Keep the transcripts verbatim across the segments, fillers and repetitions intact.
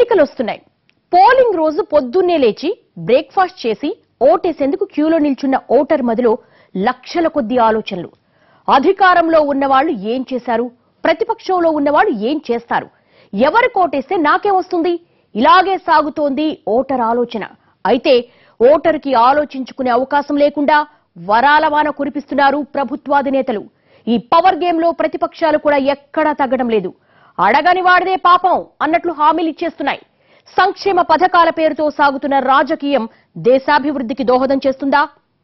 ఎన్నికలు వస్తున్నాయి. పోలింగ్ రోజు పొద్దున్నే లేచి బ్రేక్ఫాస్ట్ చేసి ఓటేసేందుకు క్యూలో నిల్చున్న ఓటర్ మదిలో లక్షల కొద్ది ఆలోచనలు. అధికారంలో ఉన్నవాళ్లు ఏం చేశారు, ప్రతిపక్షంలో ఉన్నవాళ్లు ఏం చేస్తారు, ఎవరు కోటేస్తే నాకేమొస్తుంది, ఇలాగే సాగుతోంది ఓటర్ ఆలోచన. అయితే ఓటరుకి ఆలోచించుకునే అవకాశం లేకుండా వరాల వాన కురిపిస్తున్నారు ప్రభుత్వాధినేతలు. ఈ పవర్ గేమ్ లో ప్రతిపక్షాలు కూడా ఎక్కడా తగ్గడం లేదు. అడగని వాడిదే పాపం అన్నట్లు హామీలు ఇచ్చేస్తున్నాయి. సంక్షేమ పథకాల పేరుతో సాగుతున్న రాజకీయం దేశాభివృద్ధికి దోహదం చేస్తుందా?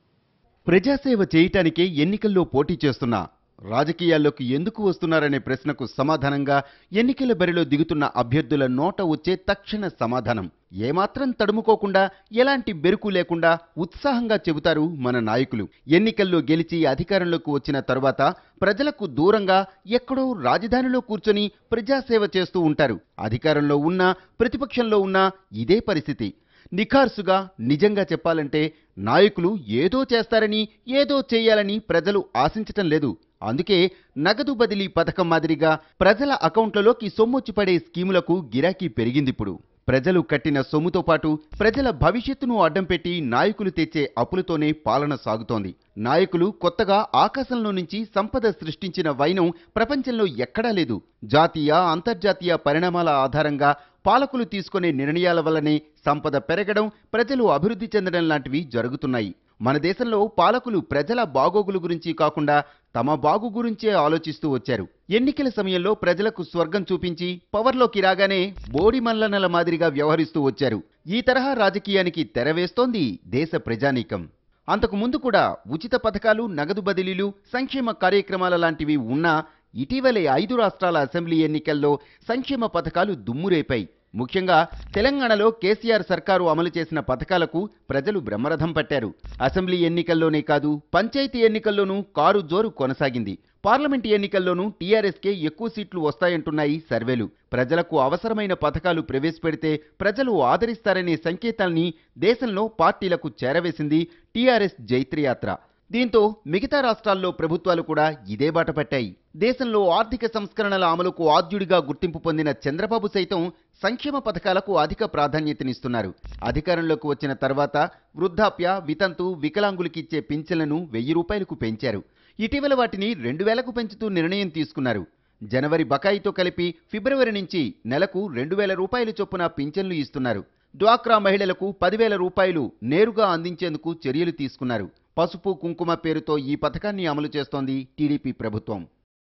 ప్రజాసేవ చేయటానికే ఎన్నికల్లో పోటీ చేస్తున్నా రాజకీయాల్లోకి ఎందుకు వస్తున్నారనే ప్రశ్నకు సమాధానంగా ఎన్నికల బరిలో దిగుతున్న అభ్యర్థుల నోట వచ్చే తక్షణ సమాధానం ఏమాత్రం తడుముకోకుండా, ఎలాంటి బెరుకు లేకుండా ఉత్సాహంగా చెబుతారు మన నాయకులు. ఎన్నికల్లో గెలిచి అధికారంలోకి వచ్చిన తరువాత ప్రజలకు దూరంగా ఎక్కడో రాజధానిలో కూర్చొని ప్రజాసేవ చేస్తూ ఉంటారు. అధికారంలో ఉన్నా ప్రతిపక్షంలో ఉన్నా ఇదే పరిస్థితి. నిఖార్సుగా నిజంగా చెప్పాలంటే నాయకులు ఏదో చేస్తారని, ఏదో చేయాలని ప్రజలు ఆశించటం లేదు. అందుకే నగదు బదిలీ పథకం మాదిరిగా ప్రజల అకౌంట్లలోకి సొమ్మొచ్చి పడే స్కీములకు గిరాకీ పెరిగిందిప్పుడు. ప్రజలు కట్టిన సొమ్ముతో పాటు ప్రజల భవిష్యత్తును అడ్డం పెట్టి నాయకులు తెచ్చే అప్పులతోనే పాలన సాగుతోంది. నాయకులు కొత్తగా ఆకాశంలో నుంచి సంపద సృష్టించిన వైనం ప్రపంచంలో ఎక్కడా లేదు. జాతీయ, అంతర్జాతీయ పరిణామాల ఆధారంగా పాలకులు తీసుకునే నిర్ణయాల వల్లనే సంపద పెరగడం, ప్రజలు అభివృద్ధి చెందడం లాంటివి జరుగుతున్నాయి. మన దేశంలో పాలకులు ప్రజల బాగోగుల గురించి కాకుండా తమ బాగు గురించే ఆలోచిస్తూ వచ్చారు. ఎన్నికల సమయంలో ప్రజలకు స్వర్గం చూపించి పవర్లోకి రాగానే బోడి మల్లనల మాదిరిగా వ్యవహరిస్తూ వచ్చారు. ఈ తరహా రాజకీయానికి తెరవేస్తోంది దేశ ప్రజానీకం. అంతకు ముందు కూడా ఉచిత పథకాలు, నగదు బదిలీలు, సంక్షేమ కార్యక్రమాల లాంటివి ఉన్నా ఇటీవలే ఐదు రాష్ట్రాల అసెంబ్లీ ఎన్నికల్లో సంక్షేమ పథకాలు దుమ్మురేపాయి. ముఖ్యంగా తెలంగాణలో కేసీఆర్ సర్కారు అమలు చేసిన పథకాలకు ప్రజలు బ్రహ్మరథం పట్టారు. అసెంబ్లీ ఎన్నికల్లోనే కాదు, పంచాయతీ ఎన్నికల్లోనూ కారు జోరు కొనసాగింది. పార్లమెంటు ఎన్నికల్లోనూ టీఆర్ఎస్కే ఎక్కువ సీట్లు వస్తాయంటున్నాయి సర్వేలు. ప్రజలకు అవసరమైన పథకాలు ప్రవేశపెడితే ప్రజలు ఆదరిస్తారనే సంకేతాల్ని దేశంలో పార్టీలకు చేరవేసింది టీఆర్ఎస్ జైత్రయాత్ర. దీంతో మిగతా రాష్ట్రాల్లో ప్రభుత్వాలు కూడా ఇదే బాట పట్టాయి. దేశంలో ఆర్థిక సంస్కరణల అమలుకు ఆద్యుడిగా గుర్తింపు పొందిన చంద్రబాబు సైతం సంక్షేమ పథకాలకు అధిక ప్రాధాన్యతనిస్తున్నారు. అధికారంలోకి వచ్చిన తర్వాత వృద్ధాప్య, వితంతు, వికలాంగులకిచ్చే పింఛన్లను వెయ్యి రూపాయలకు పెంచారు. ఇటీవల వాటిని రెండు వేలకు పెంచుతూ నిర్ణయం తీసుకున్నారు. జనవరి బకాయితో కలిపి ఫిబ్రవరి నుంచి నెలకు రెండు వేల రూపాయల చొప్పున పింఛన్లు ఇస్తున్నారు. డ్వాక్రా మహిళలకు పదివేల రూపాయలు నేరుగా అందించేందుకు చర్యలు తీసుకున్నారు. పసుపు కుంకుమ పేరుతో ఈ పథకాన్ని అమలు చేస్తోంది టీడీపీ ప్రభుత్వం.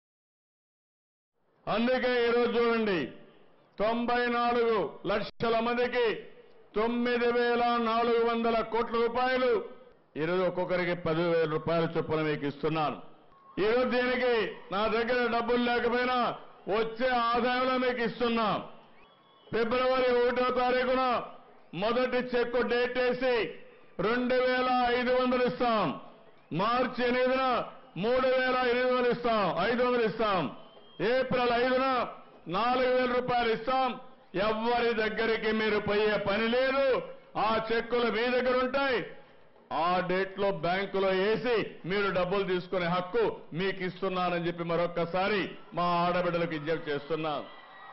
అందుకే ఈరోజు చూడండి, తొంభై నాలుగు లక్షల మందికి తొమ్మిది వేల నాలుగు వందల కోట్ల రూపాయలు ఈరోజు ఒక్కొక్కరికి పదివేల రూపాయల చొప్పున మీకు ఇస్తున్నాను. ఈరోజు దీనికి నా దగ్గర డబ్బులు లేకపోయినా వచ్చే ఆదాయంలో మీకు ఇస్తున్నాం. ఫిబ్రవరి ఒకటో తారీఖున మొదటి చెక్కు డేట్ వేసి రెండు వేల ఐదు వందలు ఇస్తాం. మార్చి ఎనిమిదిన మూడు వేల ఎనిమిది వందలు ఇస్తాం ఐదు వందలు ఇస్తాం. ఏప్రిల్ ఐదున నాలుగు వేల రూపాయలు ఇస్తాం. ఎవ్వరి దగ్గరికి మీరు పోయే పని లేదు. ఆ చెక్కులు మీ దగ్గర ఉంటాయి. ఆ డేట్ లో బ్యాంకులో వేసి మీరు డబ్బులు తీసుకునే హక్కు మీకు ఇస్తున్నానని చెప్పి మరొక్కసారి మా ఆడబిడ్డలకు విజ్ఞప్తి చేస్తున్నాం.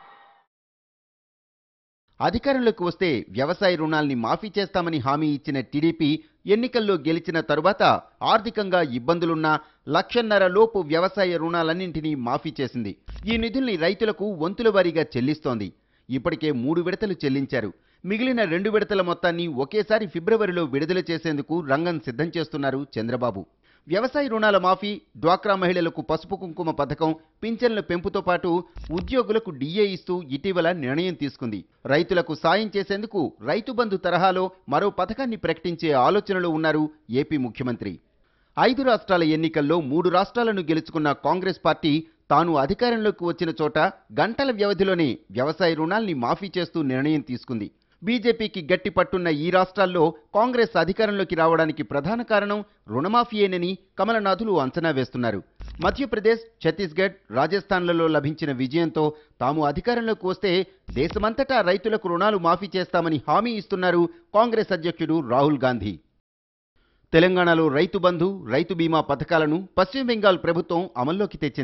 అధికారంలోకి వస్తే వ్యవసాయ రుణాల్ని మాఫీ చేస్తామని హామీ ఇచ్చిన టీడీపీ ఎన్నికల్లో గెలిచిన తరువాత ఆర్థికంగా ఇబ్బందులున్నా లక్షన్నర లోపు వ్యవసాయ రుణాలన్నింటినీ మాఫీ చేసింది. ఈ నిధుల్ని రైతులకు వంతుల వారీగా చెల్లిస్తోంది. ఇప్పటికే మూడు విడతలు చెల్లించారు. మిగిలిన రెండు విడతల మొత్తాన్ని ఒకేసారి ఫిబ్రవరిలో విడుదల చేసేందుకు రంగం సిద్ధం చేస్తున్నారు చంద్రబాబు. వ్యవసాయ రుణాల మాఫీ, డ్వాక్రా మహిళలకు పసుపు కుంకుమ పథకం, పింఛన్ల పెంపుతో పాటు ఉద్యోగులకు డీఏ ఇస్తూ ఇటీవల నిర్ణయం తీసుకుంది. రైతులకు సాయం చేసేందుకు రైతు బంధు తరహాలో మరో పథకాన్ని ప్రకటించే ఆలోచనలో ఉన్నారు ఏపీ ముఖ్యమంత్రి. ఐదు రాష్ట్రాల ఎన్నికల్లో మూడు రాష్ట్రాలను గెలుచుకున్న కాంగ్రెస్ పార్టీ తాను అధికారంలోకి వచ్చిన చోట గంటల వ్యవధిలోనే వ్యవసాయ రుణాల్ని మాఫీ చేస్తూ నిర్ణయం తీసుకుంది. బీజేపీకి గట్టి పట్టున్న ఈ రాష్ట్రాల్లో కాంగ్రెస్ అధికారంలోకి రావడానికి ప్రధాన కారణం రుణమాఫీయేనని కమలనాథులు అంచనా వేస్తున్నారు. మధ్యప్రదేశ్, ఛత్తీస్గఢ్, రాజస్థాన్లలో లభించిన విజయంతో తాము అధికారంలోకి వస్తే దేశమంతటా రైతులకు రుణాలు మాఫీ చేస్తామని హామీ ఇస్తున్నారు కాంగ్రెస్ అధ్యక్షుడు రాహుల్ గాంధీ. తెలంగాణలో రైతు బంధు, రైతు బీమా పథకాలను పశ్చిమ బెంగాల్ ప్రభుత్వం అమల్లోకి తెచ్చింది.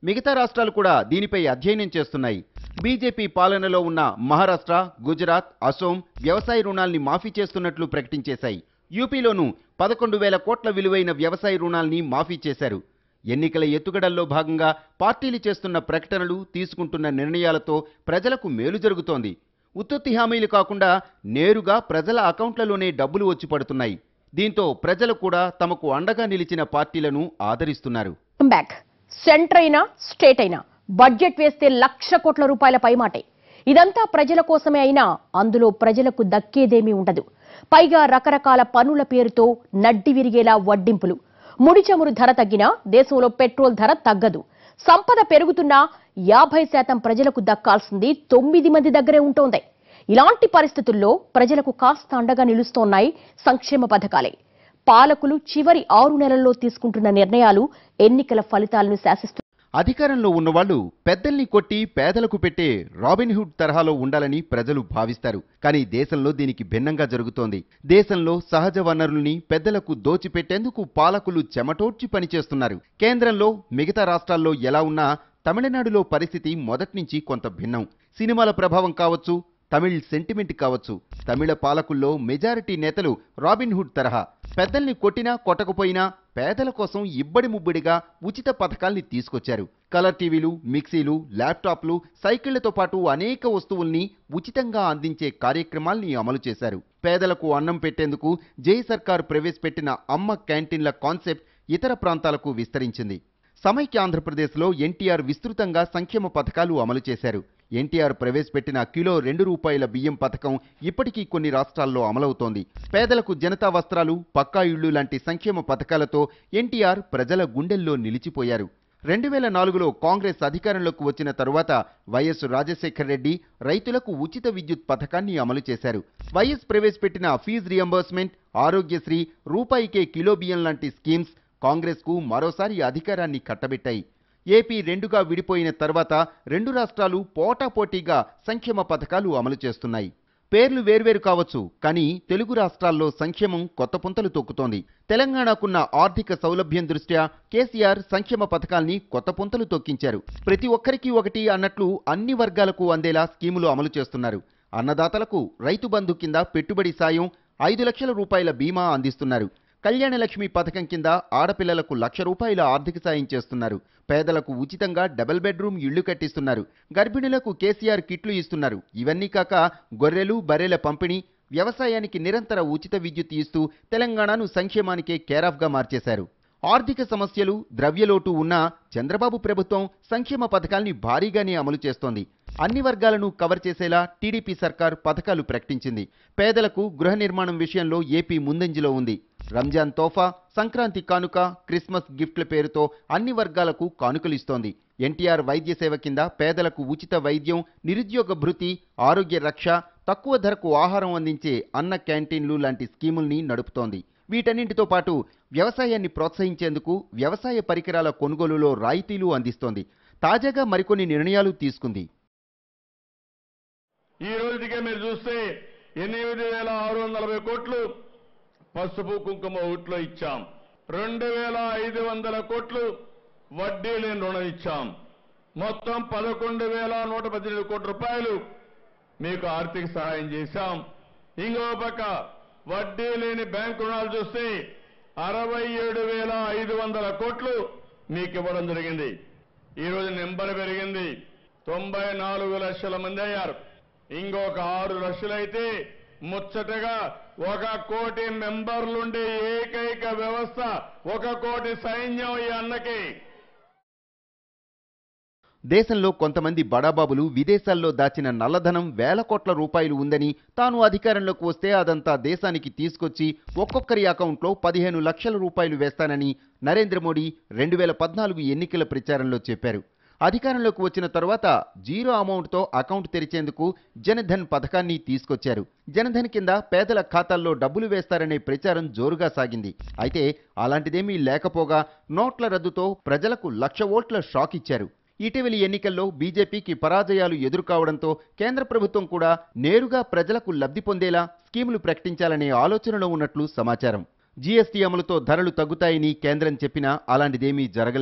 మిగతా రాష్ట్రాలు కూడా దీనిపై అధ్యయనం చేస్తున్నాయి. బీజేపీ పాలనలో ఉన్న మహారాష్ట్ర, గుజరాత్, అసోం వ్యవసాయ రుణాల్ని మాఫీ చేస్తున్నట్లు ప్రకటించేశాయి. యూపీలోనూ పదకొండు వేల కోట్ల విలువైన వ్యవసాయ రుణాల్ని మాఫీ చేశారు. ఎన్నికల ఎత్తుగడల్లో భాగంగా పార్టీలు చేస్తున్న ప్రకటనలు, తీసుకుంటున్న నిర్ణయాలతో ప్రజలకు మేలు జరుగుతోంది. ఉత్తుత్తి హామీలు కాకుండా నేరుగా ప్రజల అకౌంట్లలోనే డబ్బులు వచ్చి పడుతున్నాయి. దీంతో ప్రజలు కూడా తమకు అండగా నిలిచిన పార్టీలను ఆదరిస్తున్నారు. బ్యాక్ సెంటర్ అయినా స్టేట్ అయినా బడ్జెట్ వేస్తే లక్ష కోట్ల రూపాయల పైమాటే. ఇదంతా ప్రజల కోసమే అయినా అందులో ప్రజలకు దక్కేదేమీ ఉండదు. పైగా రకరకాల పనుల పేరుతో నడ్డి విరిగేలా వడ్డింపులు. ముడి చమురు ధర తగ్గినా దేశంలో పెట్రోల్ ధర తగ్గదు. సంపద పెరుగుతున్నా యాభై శాతం ప్రజలకు దక్కాల్సింది తొమ్మిది మంది దగ్గరే ఉంటోంది. ఇలాంటి పరిస్థితుల్లో ప్రజలకు కాస్త అండగా నిలుస్తోన్నాయి సంక్షేమ పథకాలే. పాలకులు చివరి ఆరు నెలల్లో తీసుకుంటున్న నిర్ణయాలు ఎన్నికల ఫలితాలను శాసిస్తున్నాయి. అధికారంలో ఉన్నవాళ్లు పెద్దల్ని కొట్టి పేదలకు పెట్టే రాబిన్హుడ్ తరహాలో ఉండాలని ప్రజలు భావిస్తారు. కానీ దేశంలో దీనికి భిన్నంగా జరుగుతోంది. దేశంలో సహజ వనరుల్ని పెద్దలకు దోచిపెట్టేందుకు పాలకులు చెమటోడ్చి పనిచేస్తున్నారు. కేంద్రంలో మిగతా రాష్ట్రాల్లో ఎలా ఉన్నా తమిళనాడులో పరిస్థితి మొదట్నుంచి కొంత భిన్నం. సినిమాల ప్రభావం కావచ్చు, తమిళ్ సెంటిమెంట్ కావచ్చు, తమిళ పాలకుల్లో మెజారిటీ నేతలు రాబిన్హుడ్ తరహా. పెద్దల్ని కొట్టినా కొట్టకపోయినా పేదల కోసం ఇబ్బడి ముబ్బడిగా ఉచిత పథకాల్ని తీసుకొచ్చారు. కలర్ టీవీలు, మిక్సీలు, ల్యాప్టాప్లు, సైకిళ్లతో పాటు అనేక వస్తువుల్ని ఉచితంగా అందించే కార్యక్రమాల్ని అమలు చేశారు. పేదలకు అన్నం పెట్టేందుకు జై సర్కార్ ప్రవేశపెట్టిన అమ్మ క్యాంటీన్ల కాన్సెప్ట్ ఇతర ప్రాంతాలకు విస్తరించింది. సమైక్య ఆంధ్రప్రదేశ్లో ఎన్టీఆర్ విస్తృతంగా సంక్షేమ పథకాలు అమలు చేశారు. ఎన్టీఆర్ ప్రవేశపెట్టిన కిలో రెండు రూపాయల బియ్యం పథకం ఇప్పటికీ కొన్ని రాష్ట్రాల్లో అమలవుతోంది. పేదలకు జనతా వస్త్రాలు, పక్కా ఇళ్లు లాంటి సంక్షేమ పథకాలతో ఎన్టీఆర్ ప్రజల గుండెల్లో నిలిచిపోయారు. రెండు వేల నాలుగులో కాంగ్రెస్ అధికారంలోకి వచ్చిన తరువాత వైఎస్ రాజశేఖర్ రెడ్డి రైతులకు ఉచిత విద్యుత్ పథకాన్ని అమలు చేశారు. వైఎస్ ప్రవేశపెట్టిన ఫీజు రియంబర్స్మెంట్, ఆరోగ్యశ్రీ, రూపాయికే కిలో బియ్యం లాంటి స్కీమ్స్ కాంగ్రెస్కు మరోసారి అధికారాన్ని కట్టబెట్టాయి. ఏపీ రెండుగా విడిపోయిన తర్వాత రెండు రాష్ట్రాలు పోటాపోటీగా సంక్షేమ పథకాలు అమలు చేస్తున్నాయి. పేర్లు వేర్వేరు కావచ్చు, కానీ తెలుగు రాష్ట్రాల్లో సంక్షేమం కొత్త పుంతలు తొక్కుతోంది. తెలంగాణకున్న ఆర్థిక సౌలభ్యం దృష్ట్యా కేసీఆర్ సంక్షేమ పథకాల్ని కొత్త పుంతలు తొక్కించారు. ప్రతి ఒక్కరికి ఒకటి అన్నట్లు అన్ని వర్గాలకు అందేలా స్కీములు అమలు చేస్తున్నారు. అన్నదాతలకు రైతు బంధు కింద పెట్టుబడి సాయం, ఐదు లక్షల రూపాయల బీమా అందిస్తున్నారు. కళ్యాణ లక్ష్మి పథకం కింద ఆడపిల్లలకు లక్ష రూపాయల ఆర్థిక సాయం చేస్తున్నారు. పేదలకు ఉచితంగా డబుల్ బెడ్రూమ్ ఇళ్లు కట్టిస్తున్నారు. గర్భిణులకు కేసీఆర్ కిట్లు ఇస్తున్నారు. ఇవన్నీ కాక గొర్రెలు, బర్రెల పంపిణీ, వ్యవసాయానికి నిరంతర ఉచిత విద్యుత్ ఇస్తూ తెలంగాణను సంక్షేమానికే కేరాఫ్గా మార్చేశారు. ఆర్థిక సమస్యలు, ద్రవ్యలోటు ఉన్నా చంద్రబాబు ప్రభుత్వం సంక్షేమ పథకాల్ని భారీగానే అమలు చేస్తోంది. అన్ని వర్గాలను కవర్ చేసేలా టీడీపీ సర్కార్ పథకాలు ప్రకటించింది. పేదలకు గృహ నిర్మాణం విషయంలో ఏపీ ముందంజలో ఉంది. రంజాన్ తోఫా, సంక్రాంతి కానుక, క్రిస్మస్ గిఫ్ట్ల పేరుతో అన్ని వర్గాలకు కానుకలిస్తోంది. ఎన్టీఆర్ వైద్య సేవ కింద పేదలకు ఉచిత వైద్యం, నిరుద్యోగ భృతి, ఆరోగ్య రక్ష, తక్కువ ధరకు ఆహారం అందించే అన్న క్యాంటీన్లు లాంటి స్కీముల్ని నడుపుతోంది. వీటన్నింటితో పాటు వ్యవసాయాన్ని ప్రోత్సహించేందుకు వ్యవసాయ పరికరాల కొనుగోలులో రాయితీలు అందిస్తోంది. తాజాగా మరికొన్ని నిర్ణయాలు తీసుకుంది. ఈ రోజుకే మీరు చూస్తే ఎనిమిది వేల ఆరు వందల నలభై కోట్లు పసుపు కుంకుమ ఊట్లో ఇచ్చాం. రెండు వేల ఐదు వందల కోట్లు వడ్డీ లేని రుణం ఇచ్చాం. మొత్తం పదకొండు వేల నూట పద్దెనిమిది కోట్ల రూపాయలు మీకు ఆర్థిక సహాయం చేశాం. ఇంకో పక్క వడ్డీ లేని బ్యాంకు రుణాలు చూస్తే అరవై ఏడు వేల ఐదు వందల కోట్లు మీకు ఇవ్వడం జరిగింది. ఈరోజు నెంబర్ పెరిగింది, తొంభై నాలుగు లక్షల మంది అయ్యారు. ఇంకొక ఆరు లక్షలైతే ముచ్చటగా ఒక కోటి మెంబర్లుండే ఏకైక వ్యవస్థ, ఒక కోటి సైన్యం ఈ అన్నకి. దేశంలో కొంతమంది బడాబాబులు విదేశాల్లో దాచిన నల్లధనం వేల కోట్ల రూపాయలు ఉందని, తాను అధికారంలోకి వస్తే అదంతా దేశానికి తీసుకొచ్చి ఒక్కొక్కరి అకౌంట్లో పదిహేను లక్షల రూపాయలు వేస్తానని నరేంద్ర మోడీ రెండు వేల పద్నాలుగు ఎన్నికల ప్రచారంలో చెప్పారు. అధికారంలోకి వచ్చిన తర్వాత జీరో అమౌంట్తో అకౌంట్ తెరిచేందుకు జనధన్ పథకాన్ని తీసుకొచ్చారు. జనధన్ కింద పేదల ఖాతాల్లో డబ్బులు వేస్తారనే ప్రచారం జోరుగా సాగింది. అయితే అలాంటిదేమీ లేకపోగా నోట్ల రద్దుతో ప్రజలకు లక్ష ఓట్ల షాక్ ఇచ్చారు. ఇటీవలి ఎన్నికల్లో బీజేపీకి పరాజయాలు ఎదురుకావడంతో కేంద్ర ప్రభుత్వం కూడా నేరుగా ప్రజలకు లబ్ధి పొందేలా స్కీములు ప్రకటించాలనే ఆలోచనలో ఉన్నట్లు సమాచారం. జీఎస్టీ అమలుతో ధరలు తగ్గుతాయని కేంద్రం చెప్పినా అలాంటిదేమీ జరగలేదు.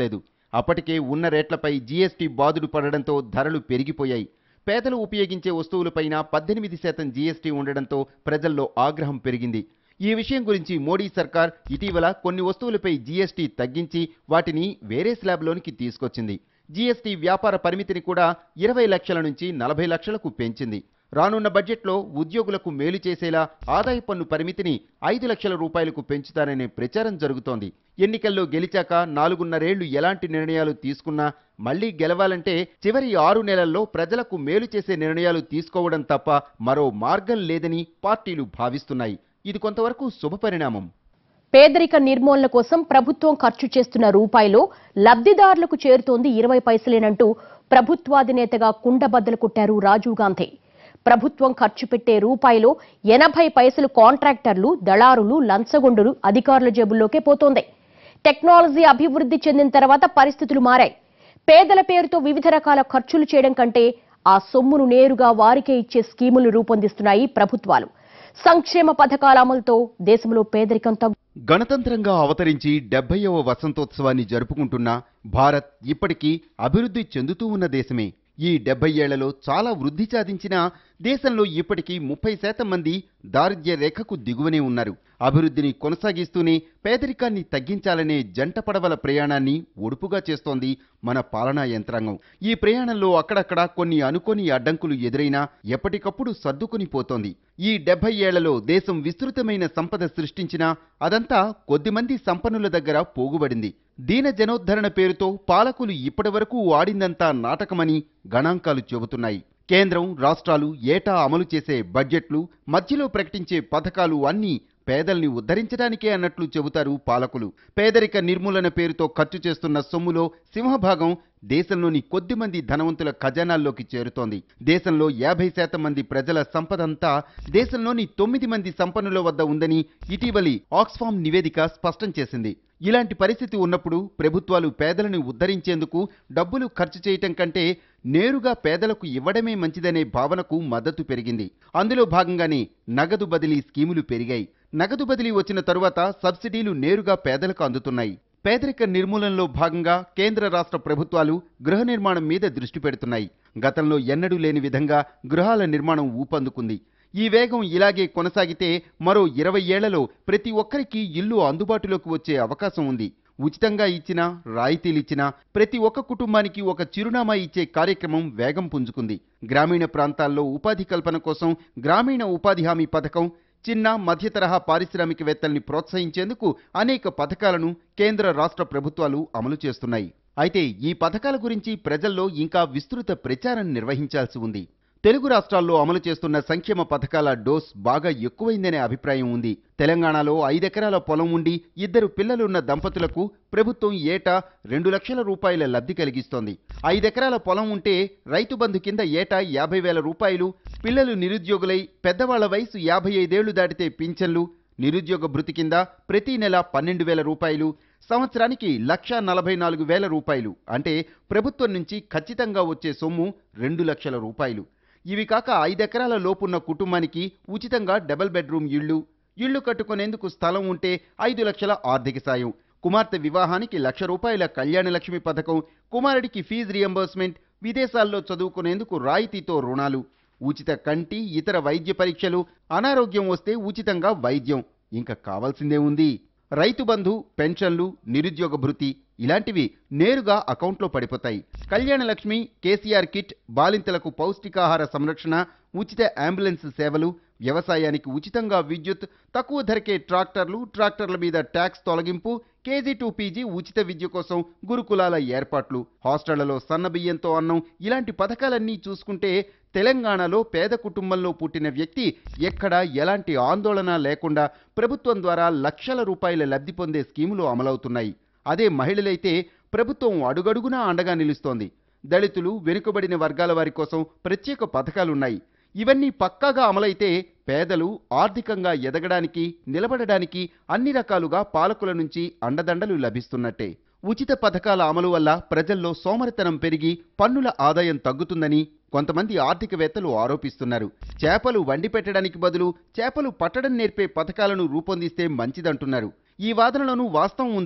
అప్పటికే ఉన్న రేట్లపై జీఎస్టీ బాదుడు పడడంతో ధరలు పెరిగిపోయాయి. పేదలు ఉపయోగించే వస్తువులపైన పద్దెనిమిది శాతం జీఎస్టీ ఉండడంతో ప్రజల్లో ఆగ్రహం పెరిగింది. ఈ విషయం గురించి మోడీ సర్కార్ ఇటీవల కొన్ని వస్తువులపై జీఎస్టీ తగ్గించి వాటిని వేరే స్లాబ్లోనికి తీసుకొచ్చింది. జీఎస్టీ వ్యాపార పరిమితిని కూడా ఇరవై లక్షల నుంచి నలభై లక్షలకు పెంచింది. రానున్న బడ్జెట్లో ఉద్యోగులకు మేలు చేసేలా ఆదాయ పన్ను పరిమితిని ఐదు లక్షల రూపాయలకు పెంచుతారనే ప్రచారం జరుగుతోంది. ఎన్నికల్లో గెలిచాక నాలుగున్నరేళ్లు ఎలాంటి నిర్ణయాలు తీసుకున్నా మళ్లీ గెలవాలంటే చివరి ఆరు నెలల్లో ప్రజలకు మేలు చేసే నిర్ణయాలు తీసుకోవడం తప్ప మరో మార్గం లేదని పార్టీలు భావిస్తున్నాయి. ఇది కొంతవరకు శుభపరిణామం. పేదరిక నిర్మూలన కోసం ప్రభుత్వం ఖర్చు చేస్తున్న రూపాయిలో లబ్ధిదారులకు చేరుతోంది ఇరవై పైసలేనంటూ ప్రభుత్వాధినేతగా కుండబద్దలు కొట్టారు రాజీవ్ గాంధీ. ప్రభుత్వం ఖర్చు పెట్టే రూపాయిలో ఎనభై పైసలు కాంట్రాక్టర్లు, దళారులు, లంచగొండులు, అధికారుల జేబుల్లోకే పోతోంది. టెక్నాలజీ అభివృద్ధి చెందిన తర్వాత పరిస్థితులు మారాయి. పేదల పేరుతో వివిధ రకాల ఖర్చులు చేయడం కంటే ఆ సొమ్మును నేరుగా వారికే ఇచ్చే స్కీములు రూపొందిస్తున్నాయి ప్రభుత్వాలు. సంక్షేమ పథకాల అమలుతో దేశంలో పేదరికం తగ్గు గణతంత్రంగా అవతరించి డెబ్బైవ వసంతోత్సవాన్ని జరుపుకుంటున్న భారత్ ఇప్పటికీ అభివృద్ధి చెందుతూ ఉన్న దేశమే. ఈ డెబ్బై ఏళ్లలో చాలా వృద్ధి సాధించినా దేశంలో ఇప్పటికీ ముప్పై శాతం మంది దారిద్ర్య రేఖకు దిగువనే ఉన్నారు. అభివృద్ధిని కొనసాగిస్తూనే పేదరికాన్ని తగ్గించాలనే జంట పడవల ప్రయాణాన్ని ఒడుపుగా చేస్తోంది మన పాలనా యంత్రాంగం. ఈ ప్రయాణంలో అక్కడక్కడ కొన్ని అనుకోని అడ్డంకులు ఎదురైనా ఎప్పటికప్పుడు సర్దుకుని పోతోంది. ఈ డెబ్బై ఏళ్లలో దేశం విస్తృతమైన సంపద సృష్టించినా అదంతా కొద్దిమంది సంపన్నుల దగ్గర పోగుబడింది. దీన జనోద్ధరణ పేరుతో పాలకులు ఇప్పటివరకు ఆడిందంతా నాటకమని గణాంకాలు చెబుతున్నాయి. కేంద్రం, రాష్ట్రాలు ఏటా అమలు చేసే బడ్జెట్లు, మధ్యలో ప్రకటించే పథకాలు అన్నీ పేదల్ని ఉద్ధరించడానికే అన్నట్లు చెబుతారు పాలకులు. పేదరిక నిర్మూలన పేరుతో ఖర్చు చేస్తున్న సొమ్ములో సింహభాగం దేశంలోని కొద్ది మంది ధనవంతుల ఖజానాల్లోకి చేరుతోంది. దేశంలో యాభై శాతం మంది ప్రజల సంపదంతా దేశంలోని తొమ్మిది మంది సంపన్నుల వద్ద ఉందని ఇటీవలి ఆక్స్ఫామ్ నివేదిక స్పష్టం చేసింది. ఇలాంటి పరిస్థితి ఉన్నప్పుడు ప్రభుత్వాలు పేదలను ఉద్ధరించేందుకు డబ్బులు ఖర్చు చేయటం కంటే నేరుగా పేదలకు ఇవ్వడమే మంచిదనే భావనకు మద్దతు పెరిగింది. అందులో భాగంగానే నగదు బదిలీ స్కీములు పెరిగాయి. నగదు బదిలీ వచ్చిన తరువాత సబ్సిడీలు నేరుగా పేదలకు అందుతున్నాయి. పేదరిక నిర్మూలనలో భాగంగా కేంద్ర రాష్ట్ర ప్రభుత్వాలు గృహ నిర్మాణం మీద దృష్టి పెడుతున్నాయి. గతంలో ఎన్నడూ లేని విధంగా గృహాల నిర్మాణం ఊపందుకుంది. ఈ వేగం ఇలాగే కొనసాగితే మరో ఇరవై ఏళ్లలో ప్రతి ఒక్కరికి ఇల్లు అందుబాటులోకి వచ్చే అవకాశం ఉంది. ఉచితంగా ఇచ్చినా, రాయితీలిచ్చినా ప్రతి ఒక్క కుటుంబానికి ఒక చిరునామా ఇచ్చే కార్యక్రమం వేగం పుంజుకుంది. గ్రామీణ ప్రాంతాల్లో ఉపాధి కల్పన కోసం గ్రామీణ ఉపాధి హామీ పథకం, చిన్న మధ్య తరహా పారిశ్రామికవేత్తల్ని ప్రోత్సహించేందుకు అనేక పథకాలను కేంద్ర రాష్ట్ర ప్రభుత్వాలు అమలు చేస్తున్నాయి. అయితే ఈ పథకాల గురించి ప్రజల్లో ఇంకా విస్తృత ప్రచారం నిర్వహించాల్సి ఉంది. తెలుగు రాష్ట్రాల్లో అమలు చేస్తున్న సంక్షేమ పథకాల డోస్ బాగా ఎక్కువైందనే అభిప్రాయం ఉంది. తెలంగాణలో ఐదెకరాల పొలం ఉండి ఇద్దరు పిల్లలున్న దంపతులకు ప్రభుత్వం ఏటా రెండు లక్షల రూపాయల లబ్ధి కలిగిస్తోంది. ఐదెకరాల పొలం ఉంటే రైతు బంధు కింద ఏటా యాభై వేల రూపాయలు, పిల్లలు నిరుద్యోగులై పెద్దవాళ్ల వయసు యాభై ఐదేళ్లు దాటితే పింఛన్లు, నిరుద్యోగ భృతి కింద ప్రతి నెల పన్నెండు వేల రూపాయలు, సంవత్సరానికి లక్ష నలభై నాలుగు వేల రూపాయలు, అంటే ప్రభుత్వం నుంచి ఖచ్చితంగా వచ్చే సొమ్ము రెండు లక్షల రూపాయలు. ఇవి కాక ఐదెకరాల లోపున్న కుటుంబానికి ఉచితంగా డబుల్ బెడ్రూమ్ ఇళ్లు, ఇళ్లు కట్టుకునేందుకు స్థలం ఉంటే ఐదు లక్షల ఆర్థిక సాయం, కుమార్తె వివాహానికి లక్ష రూపాయల కళ్యాణ లక్ష్మి పథకం, కుమారుడికి ఫీజు రియంబర్స్మెంట్, విదేశాల్లో చదువుకునేందుకు రాయితీతో రుణాలు, ఉచిత కంటి ఇతర వైద్య పరీక్షలు, అనారోగ్యం వస్తే ఉచితంగా వైద్యం. ఇంకా కావాల్సిందే ఉంది. రైతు బంధు, పెన్షన్లు, నిరుద్యోగ భృతి ఇలాంటివి నేరుగా అకౌంట్లో పడిపోతాయి. కళ్యాణ లక్ష్మి, కేసీఆర్ కిట్, బాలింతలకు పౌష్టికాహార సంరక్షణ, ఉచిత అంబులెన్స్ సేవలు, వ్యవసాయానికి ఉచితంగా విద్యుత్, తక్కువ ధరకే ట్రాక్టర్లు, ట్రాక్టర్ల మీద ట్యాక్స్ తొలగింపు, కేజీ టు పీజీ ఉచిత విద్య కోసం గురుకులాల ఏర్పాట్లు, హాస్టళ్లలో సన్నబియ్యంతో అన్నం, ఇలాంటి పథకాలన్నీ చూసుకుంటే తెలంగాణలో పేద కుటుంబంలో పుట్టిన వ్యక్తి ఎక్కడా ఎలాంటి ఆందోళన లేకుండా ప్రభుత్వం ద్వారా లక్షల రూపాయల లబ్ధి పొందే స్కీములు అమలవుతున్నాయి. అదే మహిళలైతే ప్రభుత్వం అడుగడుగునా అండగా నిలుస్తోంది. దళితులు, వెనుకబడిన వర్గాల వారి కోసం ప్రత్యేక పథకాలున్నాయి. ఇవన్నీ పక్కాగా అమలైతే పేదలు ఆర్థికంగా ఎదగడానికి, నిలబడడానికి అన్ని రకాలుగా పాలకుల నుంచి అండదండలు లభిస్తున్నట్టే. ఉచిత పథకాల అమలు వల్ల ప్రజల్లో సోమరితనం పెరిగి పన్నుల ఆదాయం తగ్గుతుందని కొంతమంది ఆర్థికవేత్తలు ఆరోపిస్తున్నారు. చేపలు వండి పెట్టడానికి బదులు చేపలు పట్టడం నేర్పే పథకాలను రూపొందిస్తే మంచిదంటున్నారు. ఈ వాదనలోనూ వాస్తవం ఉంది.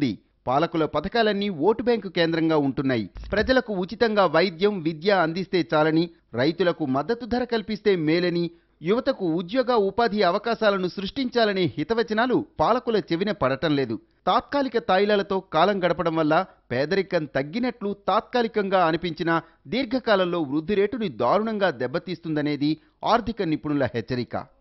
పాలకుల పథకాలన్నీ ఓటు బ్యాంకు కేంద్రంగా ఉంటున్నాయి. ప్రజలకు ఉచితంగా వైద్యం, విద్య అందిస్తే చాలని, రైతులకు మద్దతు ధర కల్పిస్తే మేలని, యువతకు ఉద్యోగ ఉపాధి అవకాశాలను సృష్టించాలనే హితవచనాలు పాలకుల చెవిన పడటం లేదు. తాత్కాలిక తాయిలాలతో కాలం గడపడం వల్ల పేదరికం తగ్గినట్లు తాత్కాలికంగా అనిపించిన దీర్ఘకాలంలో వృద్ధి రేటుని దారుణంగా దెబ్బతీస్తుందనేది ఆర్థిక నిపుణుల హెచ్చరిక.